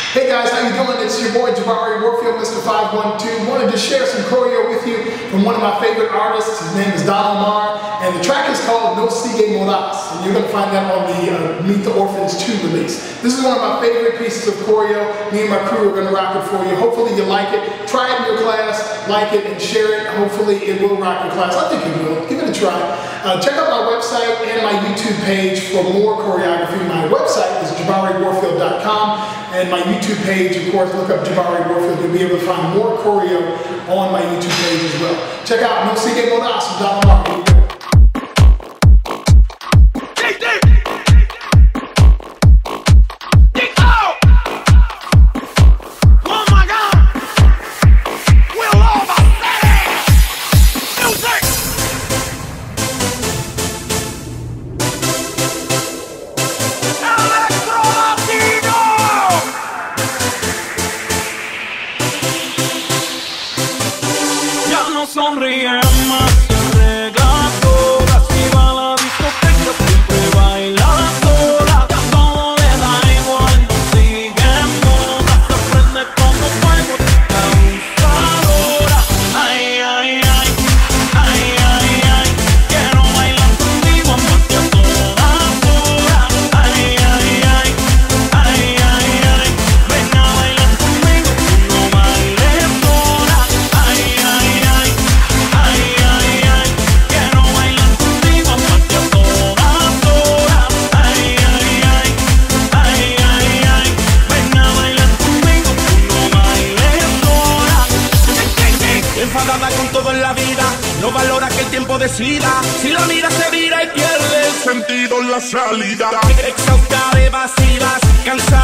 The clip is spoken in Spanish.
Hey guys, how you doing? It's your boy Jabari Warfield, Mr. 512. Wanted to share some choreo with you from one of my favorite artists. His name is Don Omar, and the track is called No Sigue Modas, and you're going to find that on the Meet the Orphans 2 release. This is one of my favorite pieces of choreo. Me and my crew are going to rock it for you. Hopefully you like it. Try it in your class, like it, and share it. Hopefully it will rock your class. I think it will. Give it a try. Check out my website and my YouTube page for more choreography. My website is JabariWarfield.com. And my YouTube page, of course, look up Jabari Warfield. You'll be able to find more choreo on my YouTube page as well. Check out No Sigue Modas from Don Omar. Sonríe más, se arregla toda, si va a la discoteca siempre baila sola, ya todo le da igual, no sigue moda, se prende como fuego, abusadora. Ay, ay, ay, ay, ay, ay, quiero bailar contigo más que a todas horas. Ay, ay, ay, ay, ay, ay, ven a bailar conmigo, no bailes sola. Ay, ay, ay. Enfadada con todo en la vida, no valora que el tiempo decida. Si la mira se vira y pierde el sentido en la salida. Exhausta de vacilas, cansada